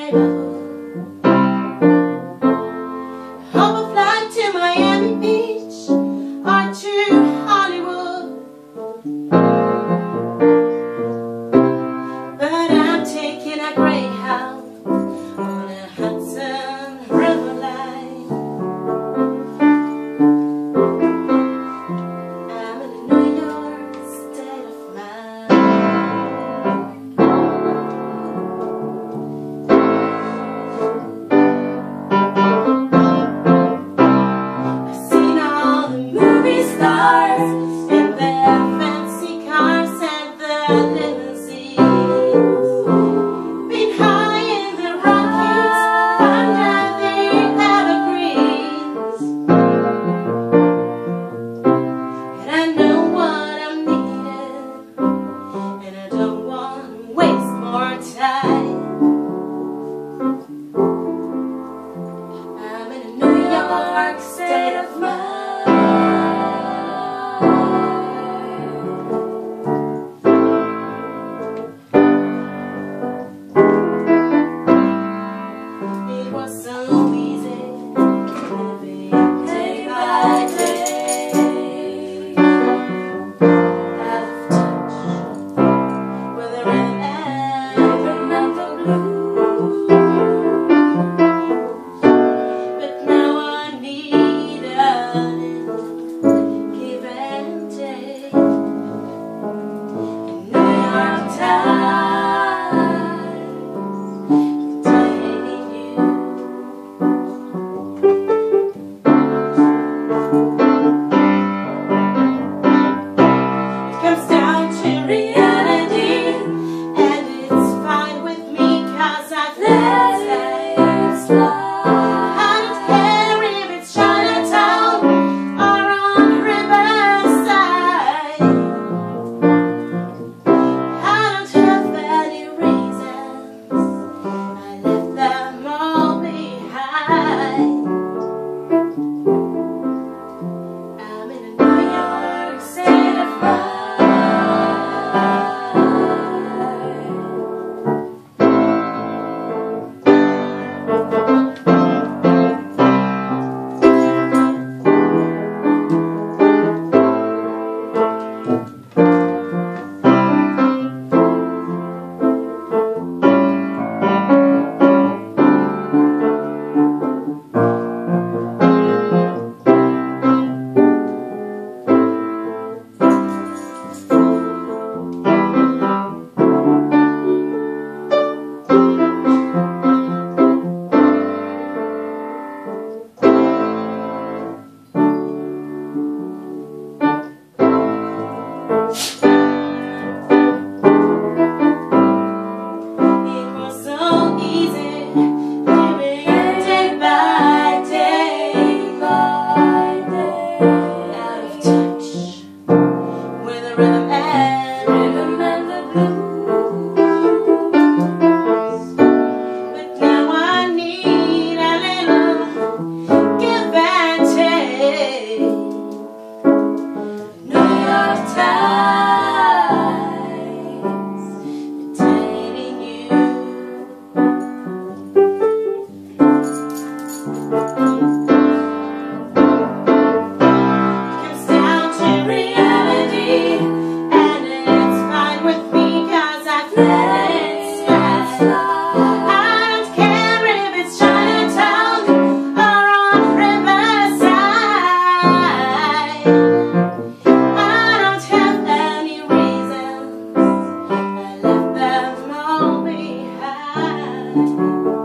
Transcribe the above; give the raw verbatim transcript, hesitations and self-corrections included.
neighborhood. Hope a flight to Miami Beach or to Hollywood, but I'm taking a Greyhound on a Hudson River line. I'm in a New York state of mind. I've seen all the movie stars in their fancy cars and their limousines, been high in the Rockies under the evergreens, and I know what I'm needing, and I don't want to waste more time. I'm in a New York state of mind. It was so easy living day by day, out of touch with the rhythm and the blues. But now I need a little give and take, and New York Times containing you. It comes down to reality, and it's fine with me 'cause I've let it slide. I don't care if it's Chinatown or on Riverside. I don't have any reasons, I left them all behind. I'm in a New York state of mind. It was so easy living day by day, by day, out of touch with the rhythm and rhythm and the blues. But now I need a little give and take. New York Times containing you. It comes down to reality, and it's fine with me 'cause I've let it slide. I don't care if it's Chinatown or on Riverside. I don't have any reasons, I left them all behind.